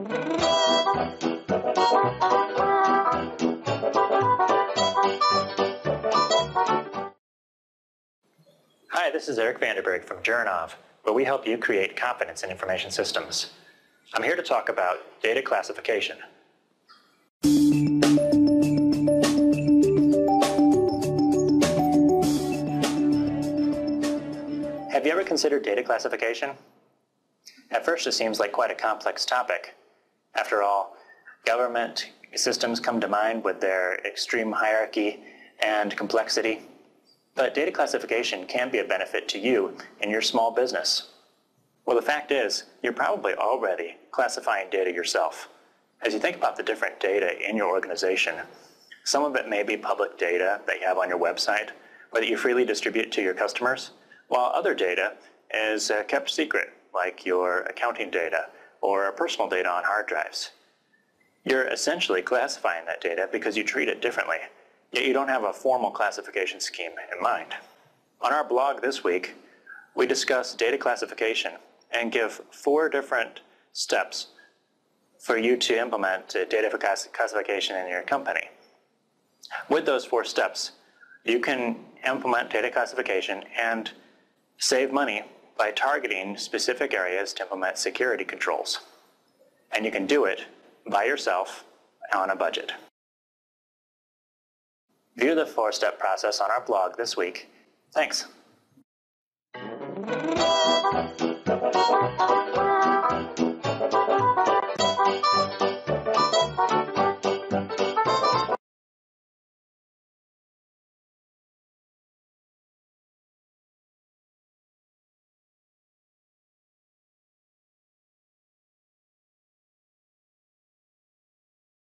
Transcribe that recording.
Hi, this is Eric Vanderberg from JurInnov, where we help you create confidence in information systems. I'm here to talk about data classification. Have you ever considered data classification? At first it seems like quite a complex topic. After all, government systems come to mind with their extreme hierarchy and complexity. But data classification can be a benefit to you in your small business. Well, the fact is, you're probably already classifying data yourself. As you think about the different data in your organization, some of it may be public data that you have on your website or that you freely distribute to your customers, while other data is kept secret, like your accounting data or personal data on hard drives. You're essentially classifying that data because you treat it differently, yet you don't have a formal classification scheme in mind. On our blog this week, we discuss data classification and give 4 different steps for you to implement data classification in your company. With those 4 steps, you can implement data classification and save money by targeting specific areas to implement security controls. And you can do it by yourself on a budget. View the 4-step process on our blog this week. Thanks.